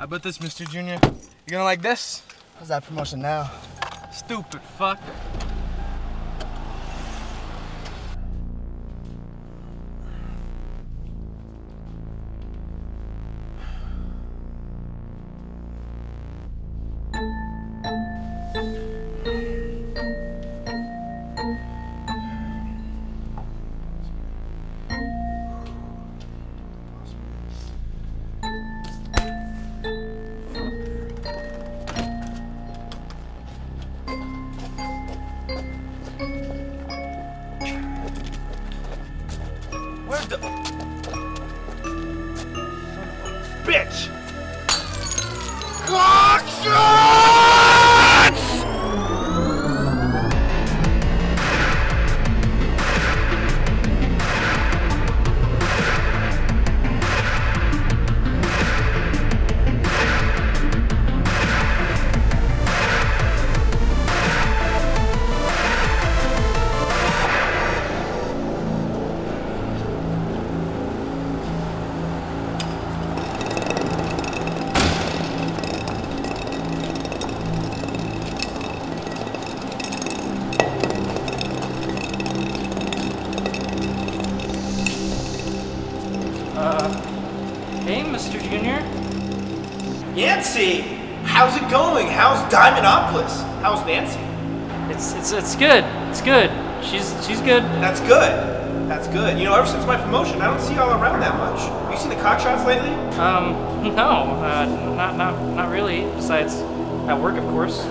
about this, Mr. Junior? You gonna like this? How's that promotion now? Stupid fuck. Where's the... Bitch! Cockshots! Hey, Mr. Junior. Nancy! How's it going? How's Diamondopolis? How's Nancy? It's good. It's good. She's good. That's good. That's good. You know, ever since my promotion, I don't see y'all around that much. Have you seen the cockshots lately? No, not really. Besides, at work, of course.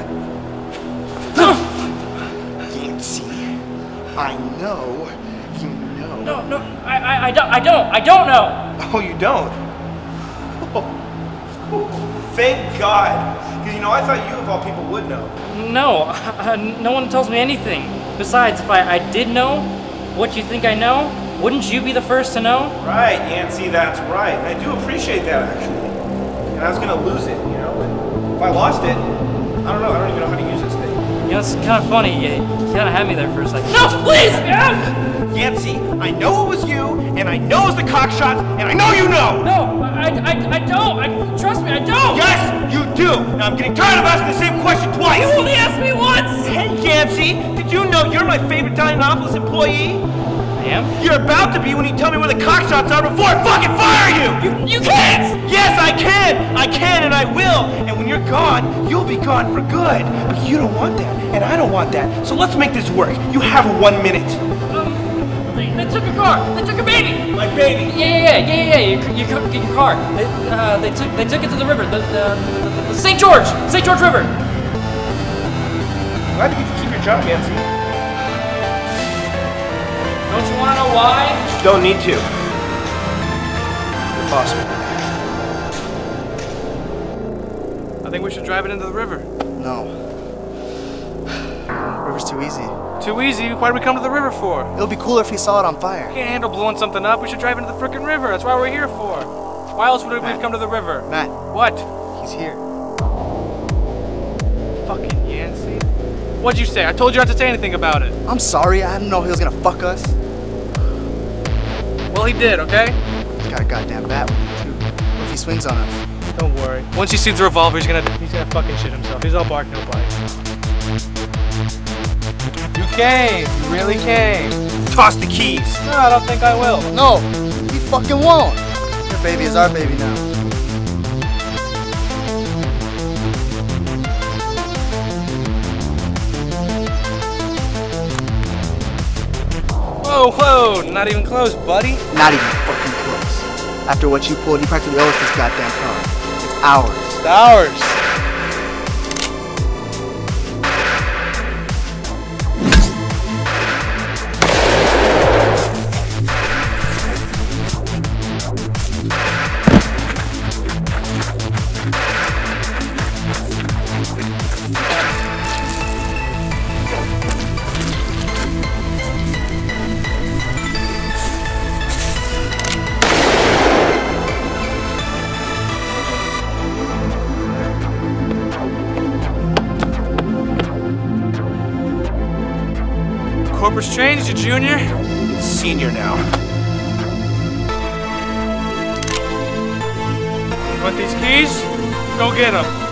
Yancy, I know you know. No, I don't know. Oh, you don't? Oh, thank God. Because, you know, I thought you, of all people, would know. No, no one tells me anything. Besides, if I did know what you think I know, wouldn't you be the first to know? Right, Yancy, that's right. And I do appreciate that, actually. And I was going to lose it, you know? And if I lost it, I don't know. I don't even know how to use this thing. You know, it's kind of funny. You kind of had me there for a second. No, please! Yancy, I know it was you, and I know it was the cockshots, and I know you know! No, I don't. Trust me, I don't. Yes, you do! Now I'm getting tired of asking the same question twice! You only asked me once! Hey, Yancy, did you know you're my favorite Diamondopolis employee? I am? You're about to be when you tell me where the cockshots are before I fucking fire you! You can't! Yes, I can! I can and I will! And when you're gone, you'll be gone for good. But you don't want that, and I don't want that. So let's make this work. You have 1 minute. They took a car. They took a baby. My baby. Yeah. Your car. They took it to the river. The St. George River. Glad you get to keep your job, Yancy. Don't you want to know why? Don't need to. Impossible. I think we should drive it into the river. No. River's too easy. Too easy? Why did we come to the river for? It'll be cooler if we saw it on fire. We can't handle blowing something up. We should drive into the frickin' river. That's why we're here for. Why else would we Matt. come to the river? Matt. What? He's here. Fucking Yancy. What'd you say? I told you not to say anything about it. I'm sorry, I didn't know he was gonna fuck us. Well, he did, okay? He's got a goddamn bat with him, too. What if he swings on us? Don't worry. Once he sees the revolver, he's gonna fucking shit himself. He's all bark, no bite. You came. You really came. Toss the keys. No, I don't think I will. No, he fucking won't. Your baby is our baby now. Whoa, not even close, buddy. Not even fucking close. After what you pulled, you practically owe us this goddamn car. It's ours. It's ours. Corporate changed you, Junior. It's senior now. Want these keys? Go get them.